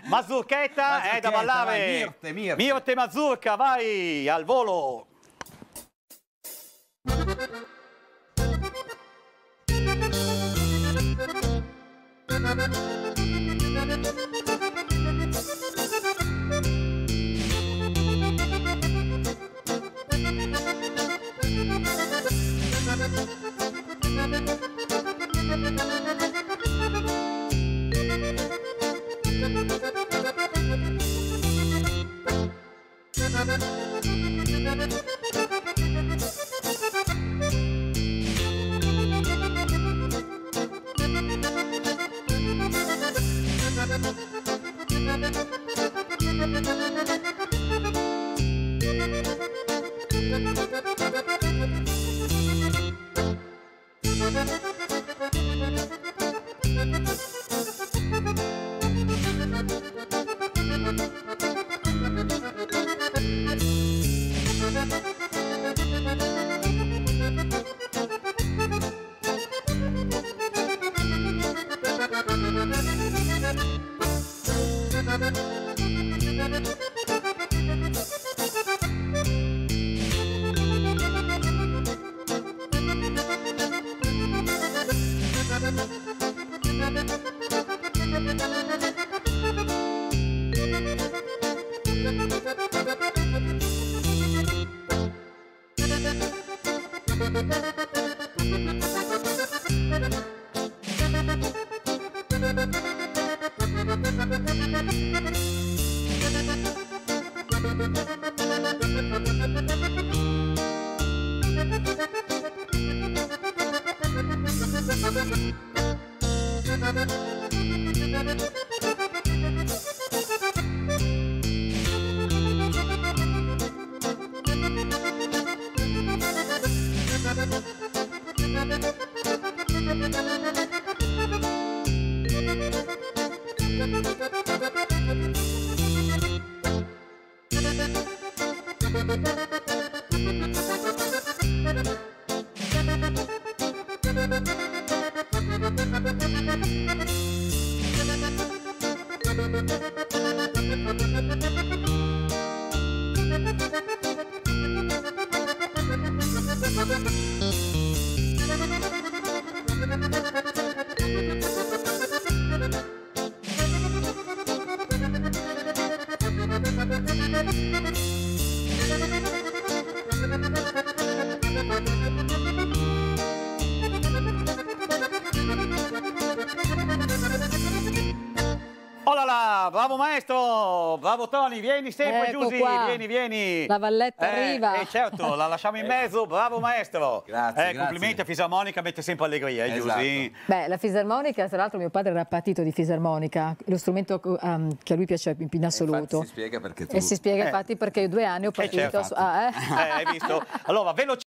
Mazurchetta è da ballare. Mirte Mazurka, vai al volo. Oh là là, bravo maestro, bravo Tony, vieni sempre Giusy, vieni. La valletta arriva. Certo, la lasciamo in mezzo, bravo maestro. Grazie, complimenti a Fisarmonica, mette sempre allegria, Giusy. Beh, la fisarmonica, tra l'altro mio padre era patito di fisarmonica, lo strumento che a lui piace in assoluto. Si spiega perché tu... E si spiega infatti perché io 2 anni ho patito. Hai visto? Allora, veloce.